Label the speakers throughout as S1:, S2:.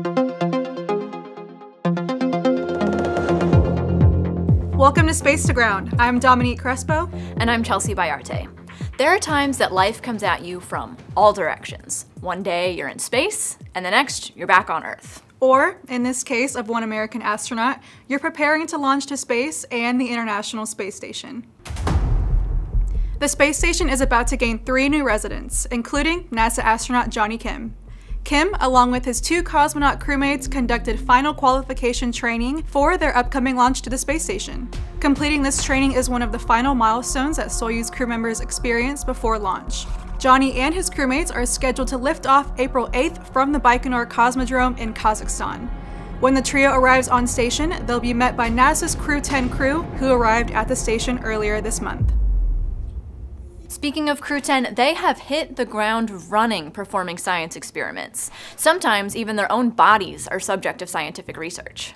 S1: Welcome to Space to Ground. I'm Dominique Crespo.
S2: And I'm Chelsea Bayarte. There are times that life comes at you from all directions. One day you're in space, and the next you're back on Earth.
S1: Or, in this case of one American astronaut, you're preparing to launch to space and the International Space Station. The space station is about to gain 3 new residents, including NASA astronaut Johnny Kim. Kim, along with his 2 cosmonaut crewmates, conducted final qualification training for their upcoming launch to the space station. Completing this training is one of the final milestones that Soyuz crew members experience before launch. Johnny and his crewmates are scheduled to lift off April 8th from the Baikonur Cosmodrome in Kazakhstan. When the trio arrives on station, they'll be met by NASA's Crew 10 crew, who arrived at the station earlier this month.
S2: Speaking of Crew 10, they have hit the ground running performing science experiments. Sometimes even their own bodies are subject of scientific research.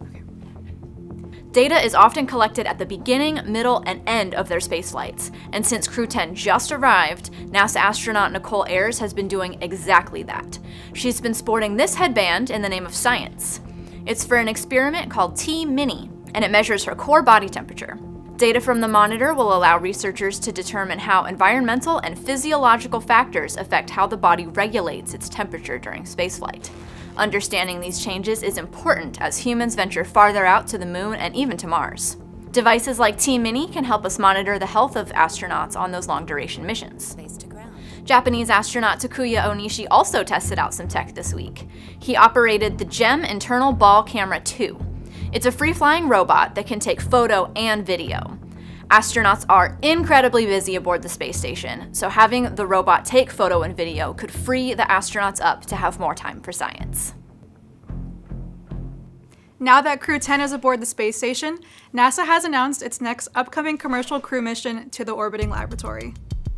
S2: Data is often collected at the beginning, middle, and end of their space flights, and since Crew 10 just arrived, NASA astronaut Nicole Ayers has been doing exactly that. She's been sporting this headband in the name of science. It's for an experiment called T-Mini, and it measures her core body temperature. Data from the monitor will allow researchers to determine how environmental and physiological factors affect how the body regulates its temperature during spaceflight. Understanding these changes is important as humans venture farther out to the moon and even to Mars. Devices like T-Mini can help us monitor the health of astronauts on those long-duration missions. Japanese astronaut Takuya Onishi also tested out some tech this week. He operated the GEM Internal Ball Camera 2. It's a free-flying robot that can take photo and video. Astronauts are incredibly busy aboard the space station, so having the robot take photo and video could free the astronauts up to have more time for science.
S1: Now that Crew 10 is aboard the space station, NASA has announced its next upcoming commercial crew mission to the orbiting laboratory.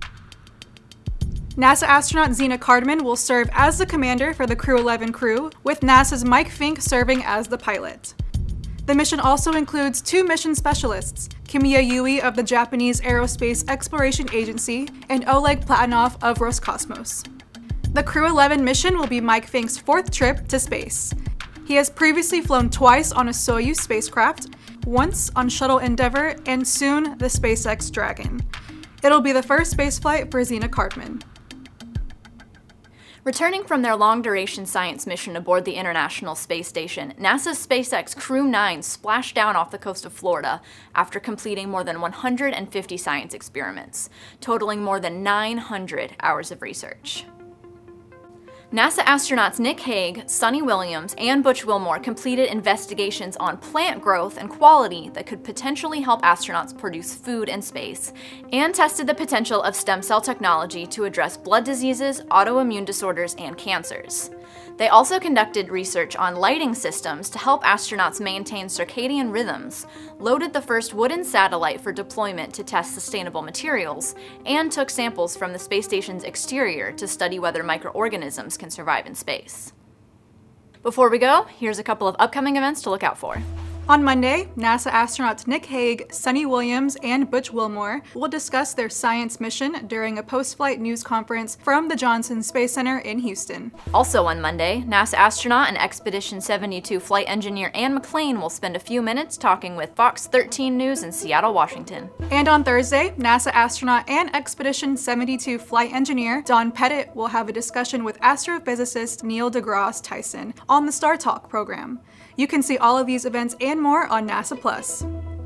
S1: NASA astronaut Zena Cardman will serve as the commander for the Crew 11 crew, with NASA's Mike Fink serving as the pilot. The mission also includes 2 mission specialists, Kimiya Yui of the Japanese Aerospace Exploration Agency and Oleg Platonov of Roscosmos. The Crew 11 mission will be Mike Fink's 4th trip to space. He has previously flown twice on a Soyuz spacecraft, once on Shuttle Endeavour, and soon the SpaceX Dragon. It'll be the first spaceflight for Zena Cardman.
S2: Returning from their long-duration science mission aboard the International Space Station, NASA's SpaceX Crew 9 splashed down off the coast of Florida after completing more than 150 science experiments, totaling more than 900 hours of research. NASA astronauts Nick Hague, Sunny Williams, and Butch Wilmore completed investigations on plant growth and quality that could potentially help astronauts produce food in space, and tested the potential of stem cell technology to address blood diseases, autoimmune disorders, and cancers. They also conducted research on lighting systems to help astronauts maintain circadian rhythms, loaded the first wooden satellite for deployment to test sustainable materials, and took samples from the space station's exterior to study whether microorganisms can survive in space. Before we go, here's a couple of upcoming events to look out for.
S1: On Monday, NASA astronauts Nick Hague, Sunny Williams, and Butch Wilmore will discuss their science mission during a post-flight news conference from the Johnson Space Center in Houston.
S2: Also on Monday, NASA astronaut and Expedition 72 flight engineer Anne McClain will spend a few minutes talking with Fox 13 News in Seattle, Washington.
S1: And on Thursday, NASA astronaut and Expedition 72 flight engineer Don Pettit will have a discussion with astrophysicist Neil deGrasse Tyson on the Star Talk program. You can see all of these events and more on NASA Plus.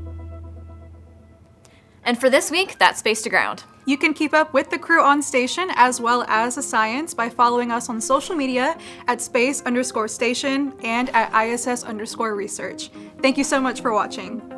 S2: And for this week, that's Space to Ground.
S1: You can keep up with the crew on station as well as the science by following us on social media at space_station and at ISS_research. Thank you so much for watching.